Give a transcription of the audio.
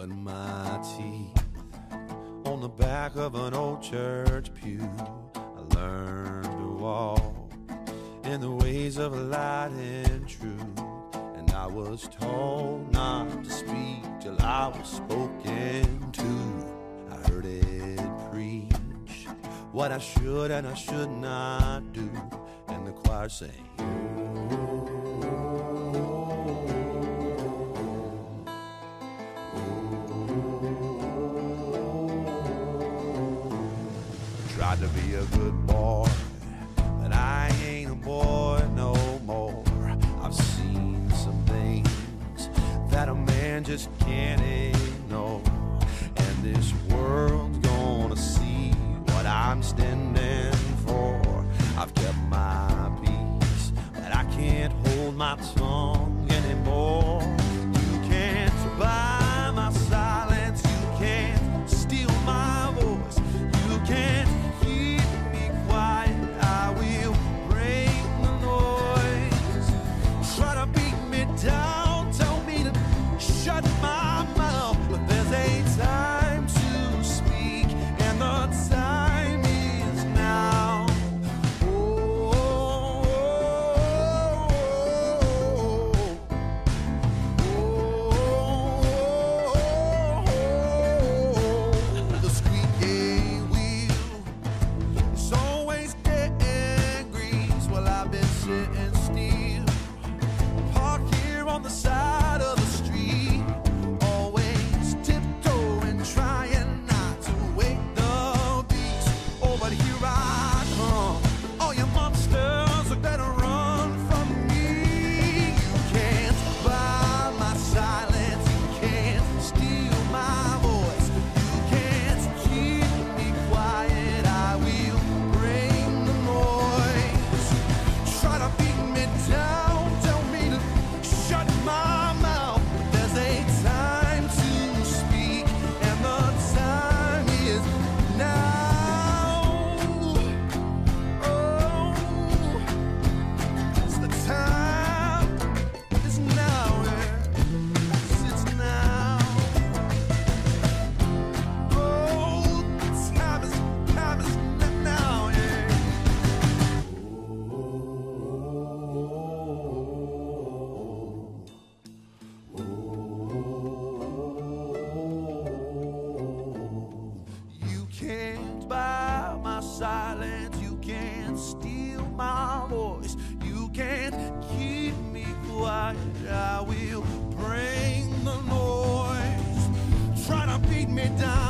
cut my teeth on the back of an old church pew. I learned to walk in the ways of light and truth, and I was told not to speak till I was spoken to. I heard it preach what I should and I should not do, and the choir sang, tried to be a good boy, but I ain't a boy no more. I've seen some things that a man just can't ignore, and this world's gonna see what I'm standing for. I've kept my peace, but I can't hold my tongue anymore. You can't buy my silence, you can't steal my voice, you can't keep me quiet. I will break the noise. Try to beat me down, tell me to shut my mouth, but there's a time to speak, and the time is now. The squeaky wheel is always getting grease. Well, I've been sitting still, parked here on the side of the street, always tiptoeing, trying not to wake the beast. Oh, but here I come. All you monsters are gonna run from me. You can't buy my silence, you can't steal my voice, you can't keep me quiet. I will bring the noise. Try to beat me down, tell me to shut my mouth, but there's a time to speak, and the time is now. Oh, it's the time is now, yes, it's now. Oh, time is now, yeah. You can't buy my silence, you can't steal my voice, you can't keep me quiet. I will bring the noise. Try to beat me down,